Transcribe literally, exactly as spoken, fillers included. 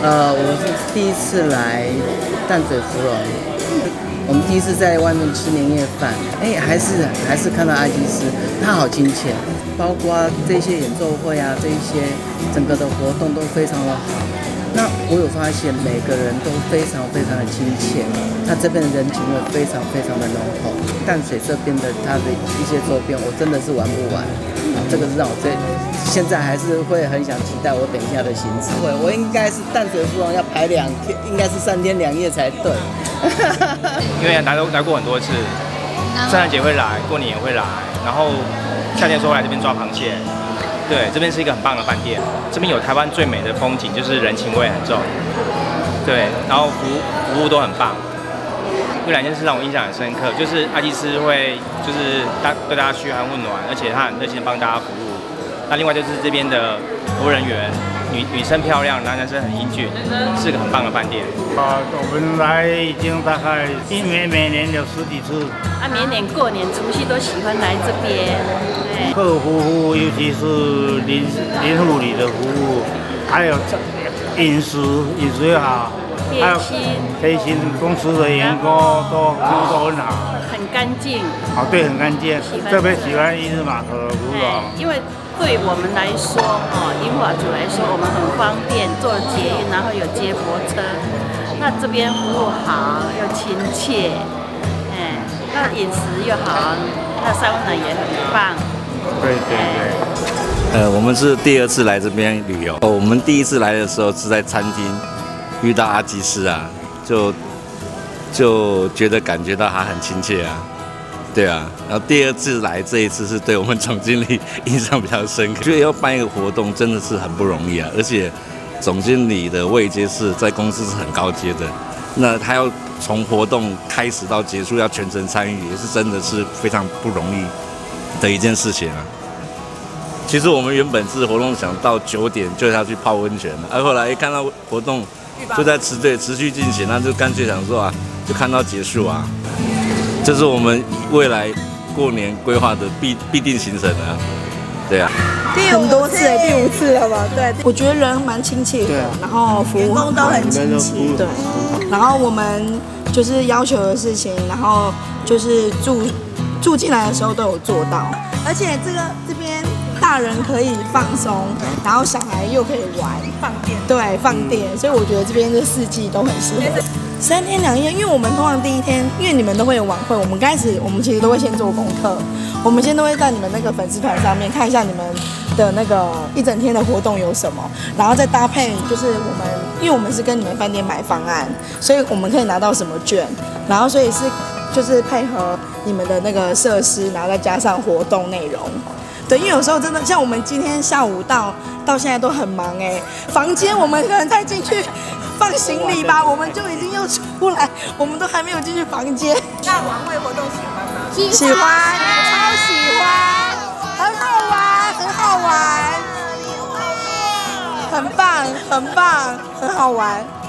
呃，我是第一次来淡水芙蓉，我们第一次在外面吃年夜饭，哎，还是还是看到阿基师，他好亲切，包括这些演奏会啊，这一些整个的活动都非常的好。那我有发现每个人都非常非常的亲切，那这边的人情味非常非常的浓厚。淡水这边的它的一些周边，我真的是玩不完，这个是让我最现在还是会很想期待我等一下的行程。我我应该是淡水芙蓉要排两天，应该是三天两夜才对。 因为来来过很多次，圣诞节会来，过年也会来，然后夏天的时候来这边抓螃蟹。对，这边是一个很棒的饭店，这边有台湾最美的风景，就是人情味很重。对，然后服务服务都很棒。有两件事让我印象很深刻，就是阿基师会就是大对大家嘘寒问暖，而且他很热心的帮大家服务。那另外就是这边的服务人员，女女生漂亮，男男生很英俊，是个很棒的饭店。 啊，我们来已经大概一年每年有十几次。 啊，每年过年除夕都喜欢来这边。 客服服务，尤其是林林护理的服务，还有饮食饮食也好，还有贴心公司的员工都服务都很好， 很干净。 哦，对，很干净，特别喜欢一日码头的服务。 因为对我们来说，哦，英华组来说，我们很方便，坐捷运，然后有接驳车。那这边服务好又亲切，哎，那饮食又好，那三温暖也很棒。 对对对。 呃，我们是第二次来这边旅游。哦，我们第一次来的时候是在餐厅遇到阿基师啊，就就觉得感觉到他很亲切啊。对啊，然后第二次来，这一次是对我们总经理印象比较深刻。觉得要办一个活动真的是很不容易啊，而且总经理的位阶是在公司是很高阶的，那他要从活动开始到结束要全程参与，也是真的是非常不容易的一件事情啊。其实我们原本是活动想到九点就要去泡温泉了，而后来一看到活动就在持对持续进行，那就干脆想说啊，就看到结束啊。这是我们未来过年规划的必必定行程啊，对啊， 很多次哎，第五次了吧？对，我觉得人蛮亲切的，然后服务员工都很亲切，对。然后我们就是要求的事情，然后就是住住进来的时候都有做到，而且这个这边大人可以放松，然后小孩又可以玩，放电，对，放电，所以我觉得这边这四季都很适合。三天两夜，因为我们通常第一天，因为你们都会有晚会，我们开始我们其实都会先做功课，我们先都会在你们那个粉丝团上面看一下你们的那个一整天的活动有什么，然后再搭配就是我们，因为我们是跟你们饭店买方案，所以我们可以拿到什么券，然后所以是就是配合你们的那个设施，然后再加上活动内容。对，因为有时候真的像我们今天下午到到现在都很忙哎，房间我们可能才进去放行李吧，我们就已经又出来，我们都还没有进去房间。 那晚会活动喜欢吗？ 喜欢，超喜欢，很好玩，很好玩，很棒，很棒，很好玩。